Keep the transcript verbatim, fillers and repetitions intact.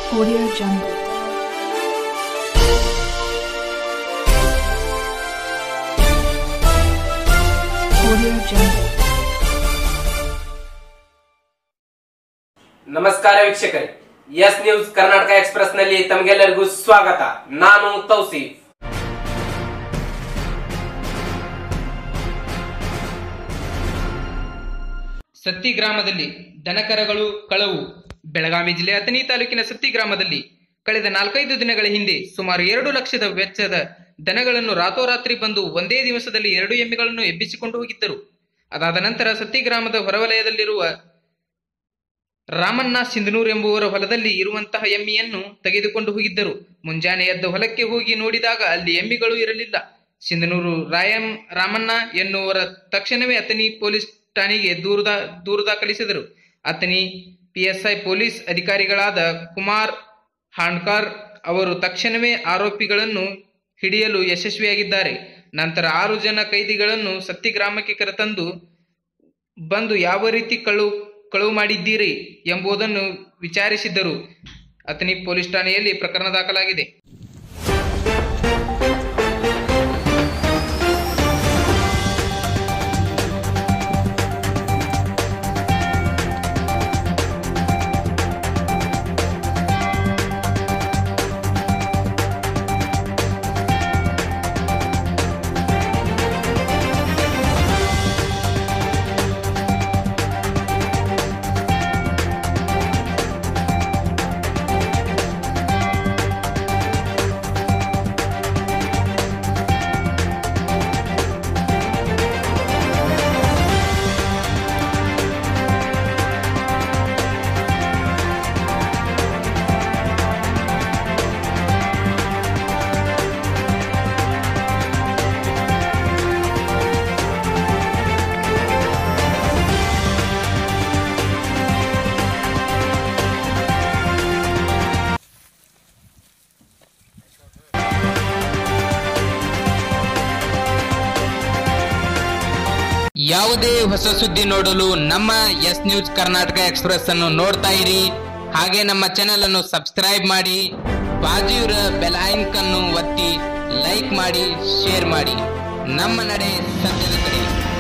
Audio Jungle. Audio Jungle. ನಮಸ್ಕಾರ ವೀಕ್ಷಕರೇ, S news Karnataka express ನಲ್ಲಿ ತಮಗೆಲ್ಲರಿಗೂ ಸ್ವಾಗತ. ನಾನು ತೌಸೀಫ್. ಸತ್ತಿ ಗ್ರಾಮದಲ್ಲಿ ದನಕರಗಳು ಕಳವು. ಬೆಳಗಾವಿ ಜಿಲ್ಲೆ ಅಥಣಿ ತಾಲೂಕಿನ ಸತ್ತಿ ಗ್ರಾಮದಲ್ಲಿ ಕಳೆದ ನಾಲ್ಕೈದು ದಿನಗಳ ಹಿಂದೆ ಸುಮಾರು ಎರಡು ಲಕ್ಷದ ವೆಚ್ಚದ ದನಗಳನ್ನು ರಾತೋರಾತ್ರಿ ಬಂದು ಒಂದೇ ದಿವಸದಲ್ಲಿ ಎರಡು ಎಮ್ಮೆಗಳನ್ನು ಎಬ್ಬಿಸಿಕೊಂಡು ಹೋಗಿದ್ದರು. ಅದಾದ ನಂತರ ಸತ್ತಿ ಗ್ರಾಮದ ಹೊರವಲಯದಲ್ಲಿರುವ ರಾಮಣ್ಣ ಸಿಂಧನೂರ್ ಎಂಬುವರ ಹೊಲದಲ್ಲಿ ಇರುವಂತಹ ಎಮ್ಮೆಯನ್ನು ತೆಗೆದುಕೊಂಡು ಹೋಗಿದ್ದರು. ಮುಂಜಾನೆ ಎದ್ದ ಹೊಲಕ್ಕೆ ಹೋಗಿ ನೋಡಿದಾಗ ಅಲ್ಲಿ ಎಮ್ಮೆಗಳು ಇರಲಿಲ್ಲ. ಸಿಂಧನೂರು ರಾಯಂ ರಾಮಣ್ಣ ಎನ್ನುವರ ತಕ್ಷಣವೇ ಅಥಣಿ ಪೊಲೀಸ್ ಠಾಣೆಗೆ ದೂರು ದೂರು ದಾಖಲಿಸಿದರು. ಅಥಣಿ ಪಿಎಸ್ಐ ಪೊಲೀಸ್ ಅಧಿಕಾರಿಗಳಾದ ಕುಮಾರ್ ಹಾಂಡ್ಕರ್ ಅವರು ತಕ್ಷಣವೇ ಆರೋಪಿಗಳನ್ನು ಹಿಡಿಯಲು ಯಶಸ್ವಿಯಾಗಿದ್ದಾರೆ. ನಂತರ ಆರು ಜನ ಕೈದಿಗಳನ್ನು ಸತ್ತಿ ಗ್ರಾಮಕ್ಕೆ ಕರೆತಂದು ಬಂದು ಯಾವ ರೀತಿ ಕಳು ಕಳುವು ಮಾಡಿದ್ದೀರಿ ಎಂಬುದನ್ನು ವಿಚಾರಿಸಿದ್ದರು. ಅಥಣಿ ಪೊಲೀಸ್ ಠಾಣೆಯಲ್ಲಿ ಪ್ರಕರಣ ದಾಖಲಾಗಿದೆ. ಯಾವುದೇ ಹೊಸ ಸುದ್ದಿ ನೋಡಲು ನಮ್ಮ ಎಸ್ ನ್ಯೂಸ್ ಕರ್ನಾಟಕ ಎಕ್ಸ್‌ಪ್ರೆಸ್ ಅನ್ನು ನೋಡ್ತಾ ಇರಿ. ಹಾಗೆ ನಮ್ಮ ಚಾನೆಲ್ ಅನ್ನು ಸಬ್ಸ್ಕ್ರೈಬ್ ಮಾಡಿ, ಬಾಜುವಿನ ಬೆಲ್ ಐಕಾನ್ ಅನ್ನು ಒತ್ತಿ ಲೈಕ್ ಮಾಡಿ, ಶೇರ್ ಮಾಡಿ. ನಮ್ಮ ನಡೆ ಸತ್ಯದ ಕಡೆ.